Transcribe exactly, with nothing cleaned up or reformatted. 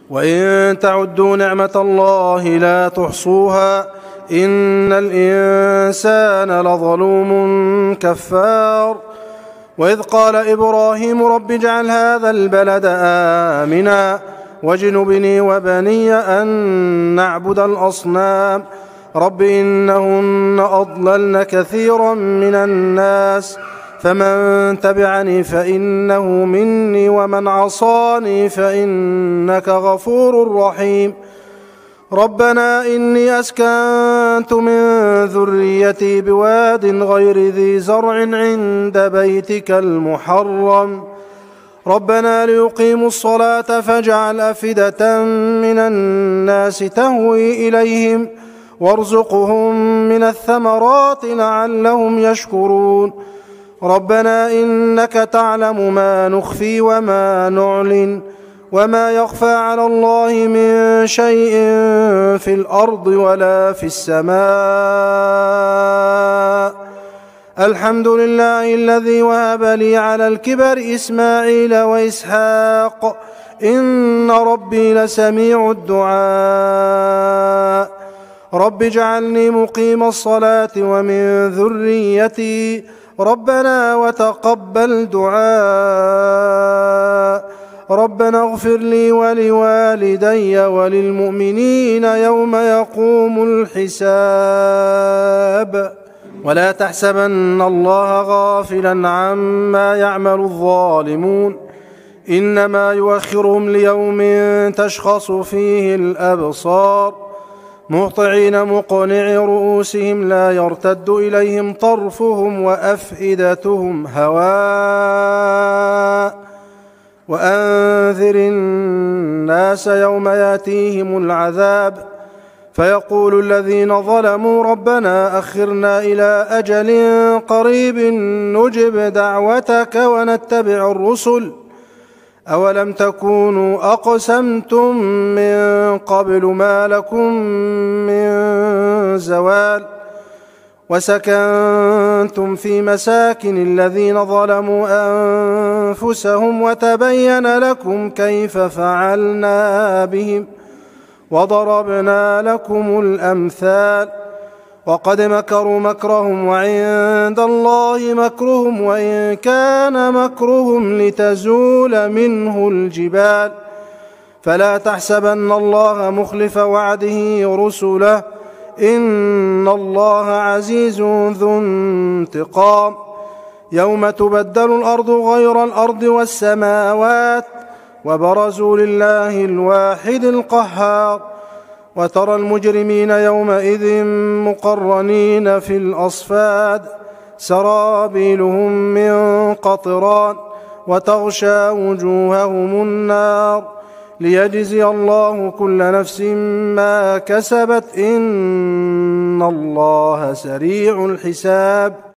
وإن تعدوا نعمة الله لا تحصوها إن الإنسان لظلوم كفار. وإذ قال إبراهيم رب اجعل هذا البلد آمنا واجنبني وبني أن نعبد الأصنام رب إنهن أضللن كثيرا من الناس فمن تبعني فإنه مني ومن عصاني فإنك غفور رحيم. ربنا إني أسكنت من ذريتي بواد غير ذي زرع عند بيتك المحرم ربنا ليقيموا الصلاة فاجعل أفئدة من الناس تهوي إليهم وارزقهم من الثمرات لعلهم يشكرون. ربنا إنك تعلم ما نخفي وما نعلن وما يخفى على الله من شيء في الأرض ولا في السماء. الحمد لله الذي وهب لي على الكبر إسماعيل وإسحاق إن ربي لسميع الدعاء. رب اجعلني مقيم الصلاة ومن ذريتي ربنا وتقبل دعاء. ربنا اغفر لي ولوالدي وللمؤمنين يوم يقوم الحساب. ولا تحسبن الله غافلا عما يعمل الظالمون إنما يؤخرهم ليوم تشخص فيه الأبصار مهطعين مقنعي رؤوسهم لا يرتد إليهم طرفهم وأفئدتهم هواء. وأنذر الناس يوم يأتيهم العذاب فيقول الذين ظلموا ربنا أخرنا إلى أجل قريب نجب دعوتك ونتبع الرسل أولم تكونوا أقسمتم من قبل ما لكم من زوال وسكنتم في مساكن الذين ظلموا أنفسهم وتبين لكم كيف فعلنا بهم وضربنا لكم الأمثال وقد مكروا مكرهم وعند الله مكرهم وإن كان مكرهم لتزول منه الجبال فلا تحسبن الله مخلف وعده رسله إن الله عزيز ذو انتقام. يوم تبدل الأرض غير الأرض والسماوات وبرزوا لله الواحد القهار وترى المجرمين يومئذ مقرنين في الأصفاد سرابيلهم من قطران وتغشى وجوههم النار ليجزي الله كل نفس ما كسبت إن الله سريع الحساب.